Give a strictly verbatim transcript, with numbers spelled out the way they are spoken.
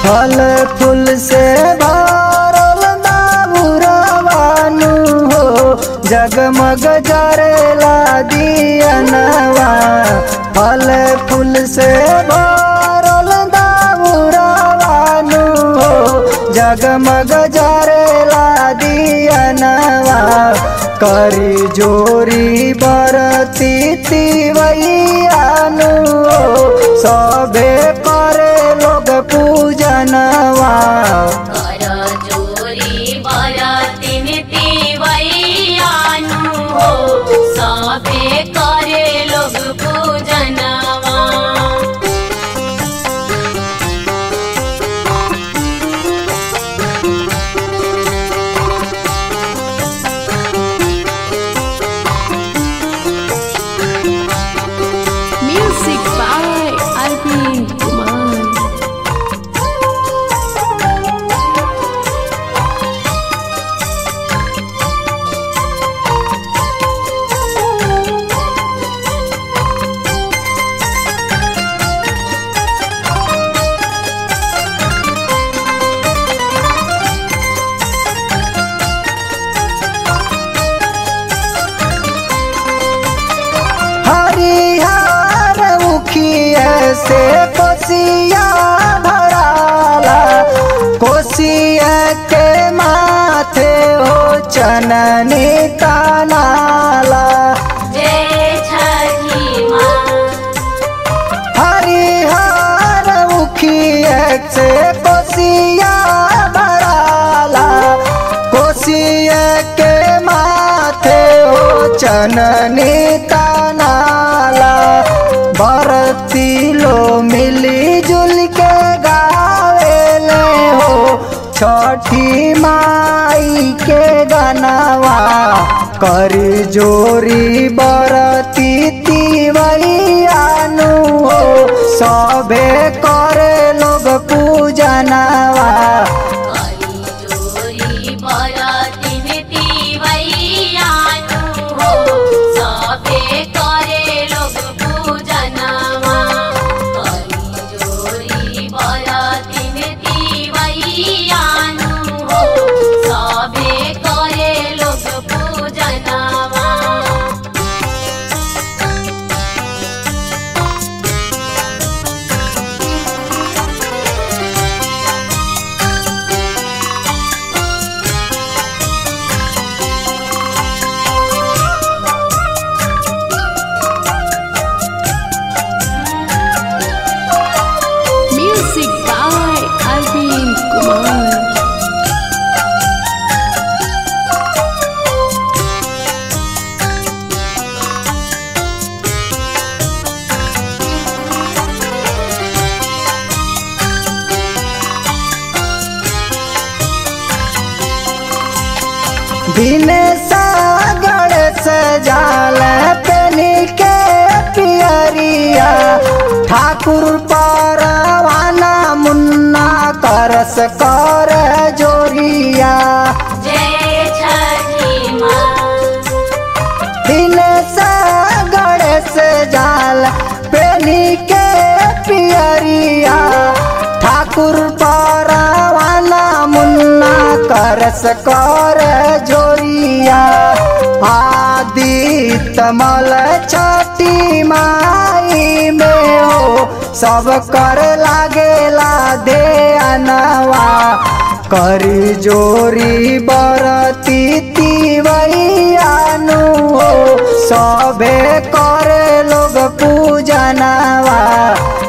फल फूल से भरल दाउरवानु हो जगमग जरेला दियनवा। फल फूल से भरल दाउरवानु हो जगमग जरेला दियनवा। करी जोरी बरती तिवैयानु हो सबे करे लोग पूजनवा। कर जोरी बरती तिवैयानु हो सबे करे लोग पूजनवा। Music by Arvind Kumar. हरिहर मुखिया से कोसिया भराला। कोसिया के माथे हो चननी तनाला। जय छठी माँ। हरिहर मुखिया से कोसिया भराला। कोसिया के माथे हो चननी तनाला। बरती लो मिली जुल के गावेले हो छठी माई के गनवा। करी जोरी बरती तिवैयानु हो सबे करे लोग पूजनवा। करी जोरी बरती तिवैयानु हो सबे करे लोग पूजनवा। करी जोरी बरती तिवैयानु हो सबे करे लोग पूजनवा। Music by Arvind Kumar. दिन सागर सजाल पेनी के पियरिया। ठाकुर परवाना मुन्ना करस कर जोरिया। जय छठी माँ। दिन सागर सजाल पेनी के पियरिया। ठाकुर परवाना मुन्ना करस कर जोरिया। आदित्य मल छठी माई में हो सब कर लागेला दे अनवा। करी जोरी बरती तिवैयानु हो सबे करे लोग पूजनवा।